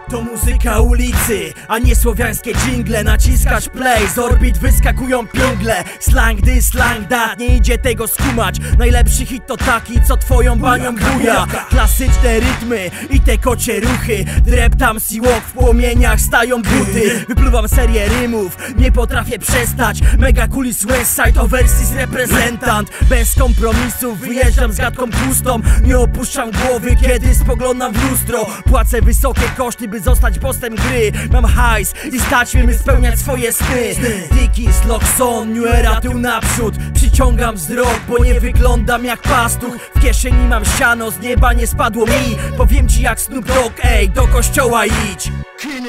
To muzyka ulicy, a nie słowiańskie dżingle. Naciskasz play, z orbit wyskakują pingle. Slang this, slang that, nie idzie tego skumać. Najlepszy hit to taki, co twoją banią buja. Klasyczne rytmy i te kocie ruchy. Dreptam siłok, w płomieniach stają buty. Wypluwam serię rymów, nie potrafię przestać. Mega kulis Westside, overseas reprezentant. Bez kompromisów, wyjeżdżam z gadką pustą. Nie opuszczam głowy, kiedy spoglądam w lustro. Płacę wysokie koszty, by zostać bossem gry. Mam hajs i stać mnie, by spełniać swoje sny. Dickies, Loxon, New Era, tył naprzód. Przyciągam wzrok, bo nie wyglądam jak pastuch. W kieszeni mam siano, z nieba nie spadło mi. Powiem ci jak Snoop Dogg, ej, do kościoła idź.